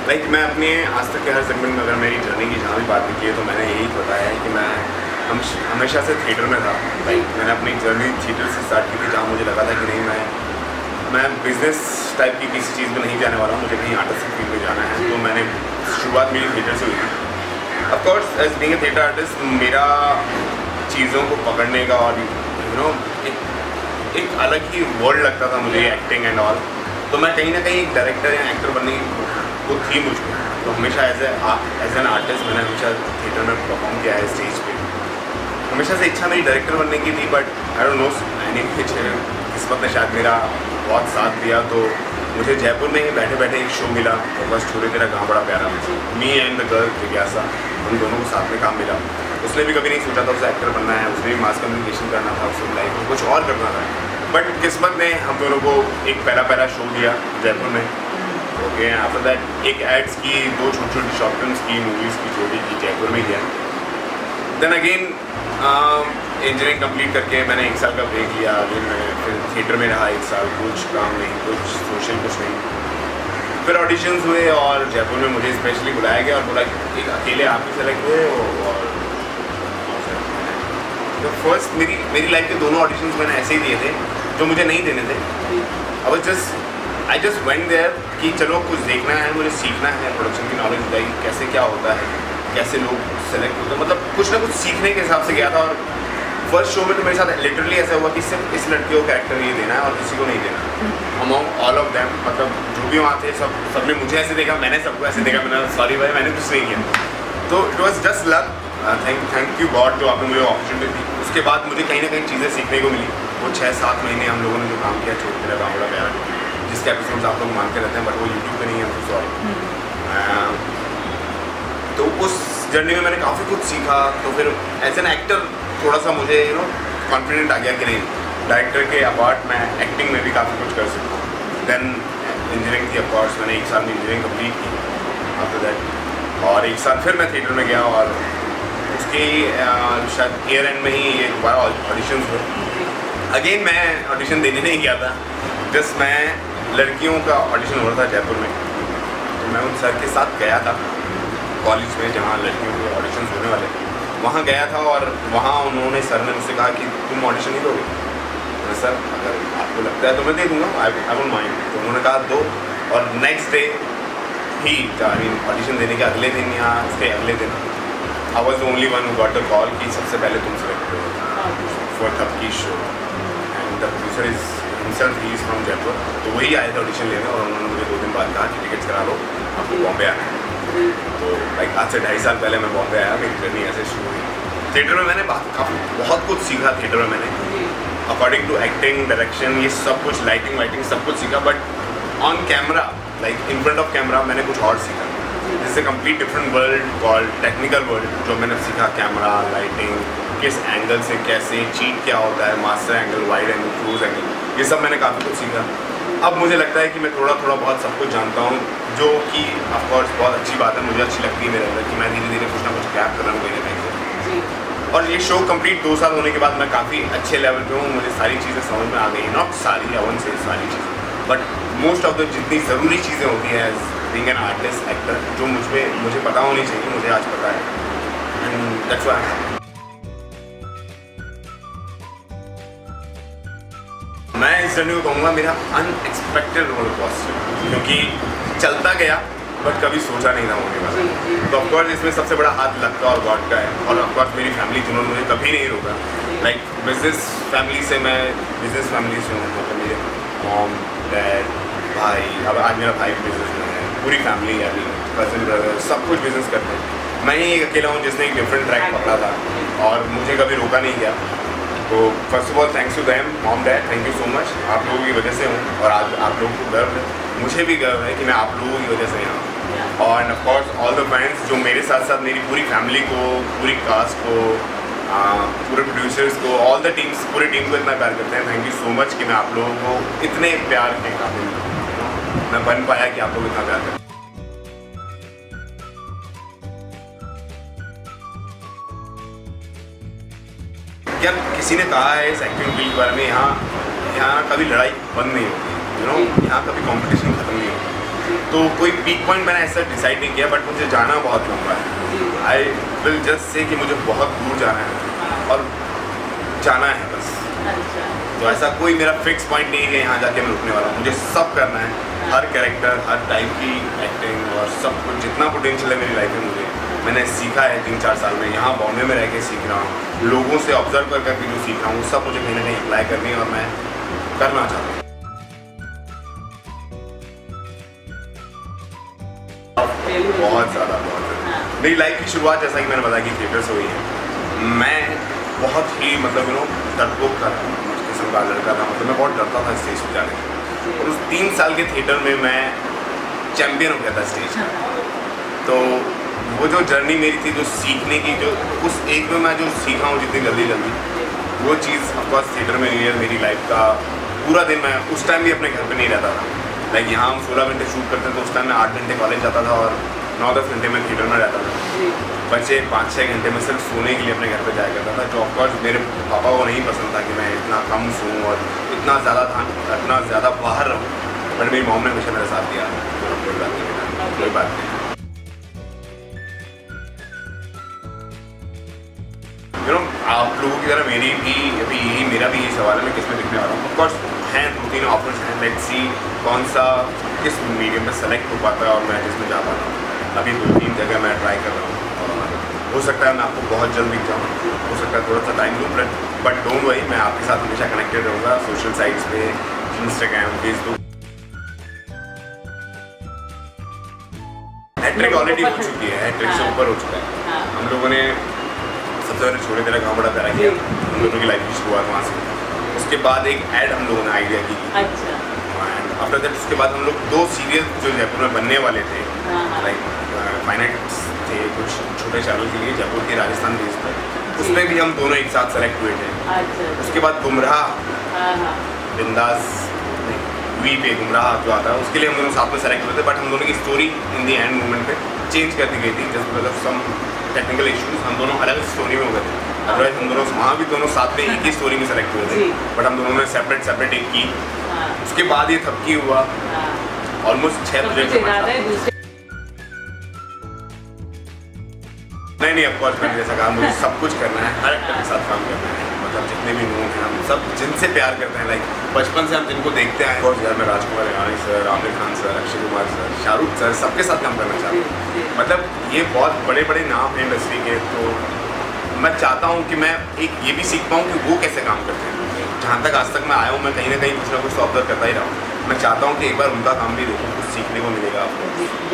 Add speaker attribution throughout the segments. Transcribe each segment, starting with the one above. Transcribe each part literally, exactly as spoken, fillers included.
Speaker 1: Like like, मैं अपने आज तक के हर सेगमेंट में अगर मेरी जर्नी की जहाँ भी बात की है तो मैंने यही बताया है कि मैं हम हमेशा से थिएटर में था। लाइक like, मैंने अपनी जर्नी थिएटर से स्टार्ट की थी, जहाँ मुझे लगा था कि नहीं मैं मैं बिजनेस टाइप की किसी चीज़ में नहीं जाने वाला हूँ, मुझे कहीं आर्टिस्टिक फील्ड में जाना है। तो मैंने शुरुआत मेरी थिएटर से हुई थी। Of course as being a theatre artist मेरा चीज़ों को पकड़ने का और यू नो एक, एक अलग ही वर्ल्ड लगता था मुझे एक्टिंग एंड ऑल। तो मैं कहीं ना कहीं एक डायरेक्टर या एक्टर बनने की वो थी मुझको। तो हमेशा as a as an artist मैंने हमेशा थिएटर में परफॉर्म किया है स्टेज पे। हमेशा से इच्छा मेरी डायरेक्टर बनने की थी, but I don't know any कुछ किस्मत ने शायद मेरा बहुत साथ दिया। तो मुझे जयपुर में ही बैठे बैठे एक शो मिला, तो बस छोड़े तेरा गाँव बड़ा प्यारा, मी एंड द गर्ल जिज्ञासा, हम दोनों को साथ में काम मिला। उसने भी कभी नहीं सोचा था उसे एक्टर बनना है, उसने भी मास कम्युनिकेशन करना था, उसने लाइफ में कुछ और करना था। बट किस्मत ने हम दोनों को एक पहला पहला शो दिया जयपुर में। ओके, आफ्टर दैट एक एड्स की, दो छोटी छोटी शॉर्ट फिल्म्स की, मूवीज़ की जोड़ी की जयपुर में किया। देन अगेन इंजीनियरिंग कंप्लीट करके मैंने एक साल का ब्रेक लिया। अगेन मैं फिर थिएटर में रहा एक साल, कुछ काम नहीं, कुछ सोशल कुछ नहीं। फिर ऑडिशंस हुए और जयपुर में मुझे स्पेशली बुलाया गया और बोला एक अकेले आप ही सेलेक्ट हुए हो। और तो फर्स्ट मेरी मेरी लाइफ के दोनों ऑडिशंस मैंने ऐसे ही दिए थे जो मुझे नहीं देने थे। I was just I just went there कि चलो कुछ देखना है, मुझे सीखना है, प्रोडक्शन की नॉलेज लाइक कैसे क्या होता है, कैसे लोग सेलेक्ट होते हैं, मतलब कुछ ना कुछ सीखने के हिसाब से गया था। और फर्स्ट शो में तो मेरे साथ लिटरली ऐसा हुआ कि सिर्फ इस लड़की को कैरेक्टर ये देना है और किसी को नहीं देना, अमॉन्ग ऑल ऑफ देम। मतलब जो भी वहाँ थे सब सबने मुझे ऐसे देखा, मैंने सबको ऐसे देखा, मैंने सॉरी भाई मैंने कुछ नहीं किया। तो it was just luck, thank thank you God जो आपने मुझे अपॉर्चुनिटी दी। उसके बाद मुझे कहीं ना कहीं चीज़ें सीखने को मिली। वो छः सात महीने हम लोगों ने जो काम किया छोड़ तेरा गाँव बड़ा प्यारा, जिसके एपिसोड्स आप लोग मानते रहते हैं, बट वो यूट्यूब पे नहीं है, सॉरी। तो उस जर्नी में मैंने काफ़ी कुछ सीखा। तो फिर एज एन एक्टर थोड़ा सा मुझे यू नो कॉन्फिडेंट आ गया कि नहीं डायरेक्टर के अपार्ट मैं एक्टिंग में भी काफ़ी कुछ कर सकता हूँ। देन इंजीनियरिंग थी, ऑफकोर्स मैंने एक साल में इंजीनियरिंग कंप्लीट की आफ्टर दैट। और एक साल फिर मैं थिएटर में गया और उसके शायद ईयर एंड में ही एक बार ऑडिशन हुए। अगेन मैं ऑडिशन देने नहीं गया था, जस्ट मैं लड़कियों का ऑडिशन हो रहा था जयपुर में। तो मैं उन सर के साथ गया था कॉलेज में जहाँ लड़कियों के ऑडिशन होने वाले, वहाँ गया था। और वहाँ उन्होंने सर ने मुझसे कहा कि तुम ऑडिशन नहीं दोगे? तो सर अगर आपको लगता है तो मैं दे दूँगा, आई आई डोंट माइंड। तो उन्होंने कहा दो। और नेक्स्ट डे ही आई मीन ऑडिशन देने के अगले दिन या उसके अगले दिन I was the only one who got the call कि सबसे पहले तुम सेलेक्ट हो फॉर तब की शो। And the producer is himself, he is from Jaipur. तो वही आए थे ऑडिशन लेने और उन्होंने मुझे दो दिन बाद कहा कि टिकट्स करा लो, आपको बॉम्बे आना है। तो लाइक आज से ढाई साल पहले मैं बॉम्बे आया, मेरी जर्नी ऐसे शुरू हुई। थिएटर में मैंने बात काफ़ी बहुत कुछ सीखा। थिएटर में मैंने अकॉर्डिंग टू एक्टिंग, डायरेक्शन, ये सब कुछ, लाइटिंग वाइटिंग सब कुछ सीखा। But on camera like in front of camera मैंने कुछ और सीखा। This a complete different world called technical world, जो मैंने सीखा कैमरा, लाइटिंग, किस एंगल से कैसे चीट क्या होता है, master angle, wide angle, close angle, ये सब मैंने काफ़ी कुछ सीखा। अब मुझे लगता है कि मैं थोड़ा थोड़ा बहुत सब कुछ जानता हूँ, जो कि ऑफकोर्स बहुत अच्छी बात है, मुझे अच्छी लगती है मेरे अंदर कि मैं धीरे धीरे कुछ ना कुछ गैप कर रहा हूँ कहीं ना कहीं। और ये शो कंप्लीट दो साल होने के बाद मैं काफ़ी अच्छे लेवल पे हूँ, मुझे सारी चीज़ें समझ में आ गई हैं। नॉट सारी, अवन से सारी चीज़ें, बट मोस्ट ऑफ द जितनी ज़रूरी चीज़ें होती हैं as being an artist, actor, जो मुझ पर मुझे पता होनी चाहिए, मुझे आज पता है। एंड दैट्स व्हाई मैं इस जर्नी को कहूँगा मेरा अनएक्सपेक्टेड रोलर कोस्टर, क्योंकि चलता गया बट कभी सोचा नहीं था होने वाला। तो ऑफकोर्स इसमें सबसे बड़ा हाथ लक का और गॉड का है। और ऑफकोर्स मेरी फैमिली जिन्होंने मुझे कभी नहीं रोका। लाइक बिजनेस फैमिली से मैं बिजनेस फैमिली से हूँ, मतलब मेरे मॉम, डैड, भाई, अब आज मेरा भाई बिजनेस में है, पूरी फैमिली है, कजन ब्रदर सब कुछ बिजनेस करते हैं। मैं ही एक अकेला हूँ जिसने एक डिफरेंट ट्रैक पकड़ा था और मुझे कभी रोका नहीं गया। तो first of all thanks to them, mom dad, thank you so much. आप लोगों की वजह से हूँ और आज आप लोगों को गर्व है, मुझे भी गर्व है कि मैं आप लोगों की वजह से यहाँ। और of course all the fans जो मेरे साथ साथ मेरी पूरी फैमिली को, पूरी कास्ट को, आ, पूरे प्रोड्यूसर्स को, ऑल द टीम्स, पूरी टीम को इतना प्यार करते हैं। थैंक यू सो मच कि मैं आप लोगों को इतने प्यार के काबिल मैं बन पाया कि आप लोग इतना प्यार करें। क्या किसी ने कहा है इस एक्टिंग फील्ड के बारे में, यहाँ यहाँ कभी लड़ाई बंद नहीं होती, यू नो, यहाँ कभी कंपटीशन खत्म नहीं होती। तो कोई पीक पॉइंट मैंने ऐसा डिसाइड नहीं किया, बट मुझे जाना बहुत लंबा है। आई विल जस्ट से कि मुझे बहुत दूर जाना है और जाना है बस।
Speaker 2: अच्छा।
Speaker 1: तो ऐसा कोई मेरा फिक्स पॉइंट नहीं है कि यहाँ जाके मैं रुकने वाला हूँ। मुझे सब करना है, हर कैरेक्टर, हर टाइप की एक्टिंग और सब कुछ, जितना पोटेंशियल है मेरी लाइफ में मुझे मैंने सीखा है तीन चार साल में। यहाँ बॉम्बे में रह के सीख रहा हूँ, लोगों से ऑब्जर्व कर करके जो सीख रहा हूँ वो सब मुझे कहीं ना कहीं अप्लाई करनी है और मैं करना चाहता हूँ। बहुत ज़्यादा बहुत ज़्यादा मेरी लाइफ की शुरुआत, जैसा कि मैंने बताया कि थिएटर से हुई है। मैं बहुत ही मतलब यू नो डरपोक था, किस्म का लड़का था, मतलब मैं बहुत डरता था स्टेज पर जाने से। और उस तीन साल के थिएटर में मैं चैम्पियन हो गया था स्टेज का। तो वो जो जर्नी मेरी थी, जो सीखने की, जो उस एज में मैं जो सीखा हूँ जितनी जल्दी जल्दी, वो चीज़ ऑफकोर्स थिएटर में नहीं है। मेरी लाइफ का पूरा दिन मैं उस टाइम भी अपने घर पे नहीं रहता था। लाइक यहाँ हम सोलह घंटे शूट करते थे, तो उस टाइम मैं आठ घंटे कॉलेज जाता था और नौ दस घंटे में थिएटर में रहता था। बचे पाँच छः घंटे में सिर्फ सोने के लिए अपने घर पे जाया करता था, जो ऑफकोर्स मेरे पापा को नहीं पसंद था कि मैं इतना कम सोऊं और इतना ज़्यादा था इतना ज़्यादा बाहर रहूँ। बट मेरी मॉम ने हमेशा मेरा साथ दिया, कोई बात नहीं, कोई बात नहीं। यू नो आप लोगों की तरह मेरी भी अभी यही मेरा भी यही सवाल है, मैं किस में दिखने वाला हूँ। ऑफकोर्स हैं दो तीन ऑफर्स हैं, लेट्स सी कौन सा किस मीडियम में सेलेक्ट हो पाता है और मैं जिसमें जा पाता हूँ। अभी दो तीन जगह मैं ट्राई कर रहा हूँ और हो सकता है मैं आपको बहुत जल्द दिख जाऊँ, हो सकता है थोड़ा सा टाइम लूँ, बट बट डोंट वरी, मैं आपके साथ हमेशा कनेक्टेड रहूँगा सोशल साइट्स पे, इंस्टाग्राम, फेसबुक। हैट्रिक ऑलरेडी हो चुकी है, हैट्रिक से ऊपर हो चुका है। हम लोगों ने सबसे पहले छोटे तेरा गाँव बड़ा प्यारा किया, हम लोगों की लाइफ की शुरुआत वहाँ से। उसके बाद एक ऐड हम लोगों ने आइडिया की, एंड आफ्टर दैट उसके बाद हम लोग दो सीरियल जो जयपुर में बनने वाले थे, लाइक फाइनेंस थे कुछ छोटे चैनल के लिए जयपुर के राजस्थान बेस पर, उसमें भी हम दोनों एक साथ सेलेक्ट हुए थे। उसके बाद गुमराह बिंदास वी पे गुमराह जो आता है, उसके लिए हम दोनों साथ में सेलेक्ट हुए थे, बट हम दोनों की story in the end moment पे चेंज कर दी गई थी just because of some technical issues. हम दोनों अलग स्टोरी में हो गए थे, अदरवाइज हम दोनों वहाँ भी दोनों साथ में एक ही स्टोरी में सेलेक्ट हुए थे, बट हम दोनों ने सेपरेट सेपरेट एक की। उसके बाद ये थपकी हुआ, ऑलमोस्ट छः प्रोजेक्ट। नहीं नहीं ऑफकोर्स मैंने जैसा कहा, मुझे सब कुछ करना है, हर एक्टर के साथ काम करना है, मतलब जितने भी लोग हैं हम सब जिनसे प्यार करते हैं, लाइक बचपन से हम जिनको देखते हैं। और यार मैं Rajkumar Hirani sir, Aamir Khan sir, Akshay Kumar sir, Shahrukh sir, सबके साथ काम करना चाहता हूँ। मतलब ये बहुत बड़े बड़े नाम हैं इंडस्ट्री के, तो मैं चाहता हूँ कि मैं एक ये भी सीख पाऊँ कि वो कैसे काम करते हैं। जहाँ तक आज तक मैं आया हूँ, मैं कहीं ना कहीं कुछ ना कुछ तो ऑब्जर्व करता ही रहा हूँ। मैं चाहता हूँ कि एक बार उनका काम भी देखूँ, कुछ सीखने को मिलेगा आपको।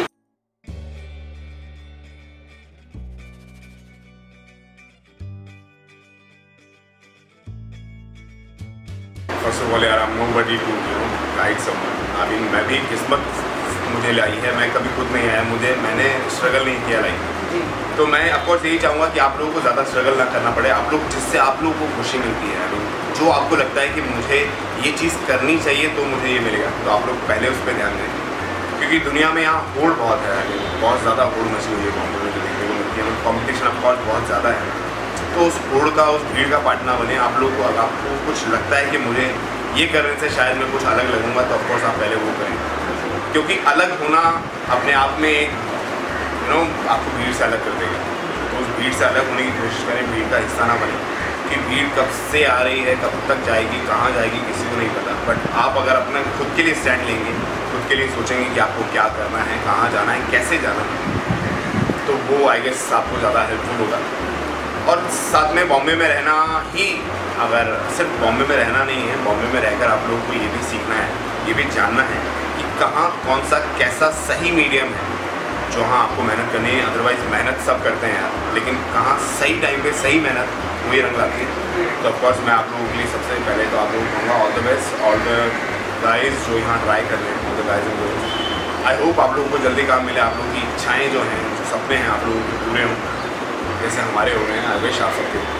Speaker 1: फर्स्ट ऑफ ऑल यार, I am nobody to you know guide someone. अभी मैं भी किस्मत मुझे लाई है, मैं कभी खुद नहीं आया, मुझे मैंने स्ट्रगल नहीं किया लाइफ। तो मैं ऑफकोर्स यही चाहूँगा कि आप लोगों को ज़्यादा स्ट्रगल ना करना पड़े, आप लोग जिससे आप लोगों को खुशी मिलती है, अभी जो आपको लगता है कि मुझे ये चीज़ करनी चाहिए तो मुझे ये मिलेगा, तो आप लोग पहले उस पर ध्यान दें। क्योंकि दुनिया में यहाँ होड़ बहुत है, बहुत ज़्यादा होड़ मची हुई है बॉम्बे में, जो देखने को मिलती है, कॉम्पिटिशन ऑफकोर्स बहुत ज़्यादा है। तो उस होड़ का, उस भीड़ का पार्ट ना बने। आप लोग को अगर आपको कुछ लगता है कि मुझे ये करने से शायद मैं कुछ अलग लगूंगा, तो ऑफकोर्स आप पहले वो करें, क्योंकि अलग होना अपने आप में एक यू नो आपको भीड़ से अलग कर देगा। तो उस भीड़ से अलग होने की कोशिश करें, भीड़ का हिस्सा ना बने, कि भीड़ कब से आ रही है, कब तक जाएगी, कहाँ जाएगी, किसी को नहीं पता। बट आप अगर अपना खुद के लिए स्टैंड लेंगे, खुद के लिए सोचेंगे कि आपको क्या करना है, कहाँ जाना है, कैसे जाना है, तो वो आई गेस आपको ज़्यादा हेल्पफुल होगा। और साथ में बॉम्बे में रहना ही, अगर सिर्फ बॉम्बे में रहना नहीं है, बॉम्बे में रहकर आप लोगों को ये भी सीखना है, ये भी जानना है कि कहाँ कौन सा कैसा सही मीडियम है जो हाँ आपको मेहनत करनी है। अदरवाइज़ मेहनत सब करते हैं यार, लेकिन कहाँ सही टाइम पे सही मेहनत वही रंग लाती है। तो ऑफकोर्स मैं आप लोगों के लिए सबसे पहले तो आप लोगों को कहूँगा all the best, all the guys जो यहाँ ट्राई कर रहे हैं, all the guys and girls. I hope आप लोगों को जल्दी काम मिले, आप लोगों की इच्छाएँ जो हैं, जो सपने हैं आप लोगों के पूरे हों जैसे हमारे हो रहे हैं। आई विश आप सबके।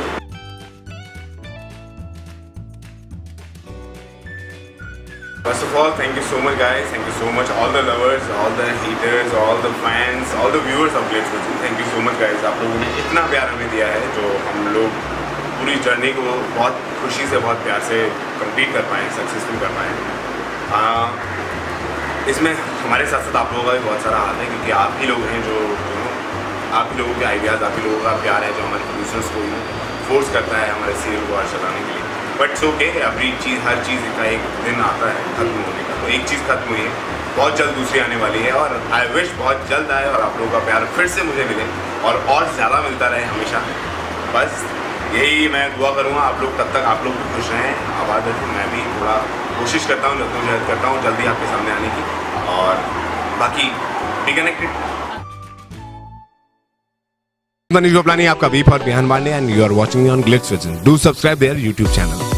Speaker 1: First of all, thank you so much guys, thank you so much all the lovers, all the haters, all the fans, all the viewers of Glitz Music, thank you so much guys। आप लोगों ने इतना प्यार हमें दिया है, जो हम लोग पूरी जर्नी को बहुत खुशी से, बहुत प्यार से कंप्लीट कर पाएँ, सक्सेसफुल कर पाएँ। इसमें हमारे साथ साथ आप लोगों का भी बहुत सारा हाथ है, क्योंकि आप ही लोग हैं जो यू नो आप ही लोगों के आइडियाज़, आप ही लोगों का प्यार है जो हमारे प्रोड्यूसर्स को यू नो फोर्स करता है हमारे सीरियल को और चलाने के लिए। बट सो ओके, अभी चीज़ हर चीज़ का एक दिन आता है खत्म होने का, तो एक चीज़ खत्म हुई है, बहुत जल्द दूसरी आने वाली है और आई विश बहुत जल्द आए और आप लोगों का प्यार फिर से मुझे मिले और और ज़्यादा मिलता रहे हमेशा। बस यही मैं दुआ करूँगा आप लोग, तब तक आप लोग भी खुश रहें, आबाद रहें। मैं भी थोड़ा कोशिश करता हूँ, जल्द जल्द करता हूँ जल्दी आपके सामने आने की, और बाकी बी कनेक्टेड।
Speaker 2: Manish Goplani, आपका बीफ और बिहान Mande, and you are watching me on Glitz Vision. Do subscribe their YouTube channel.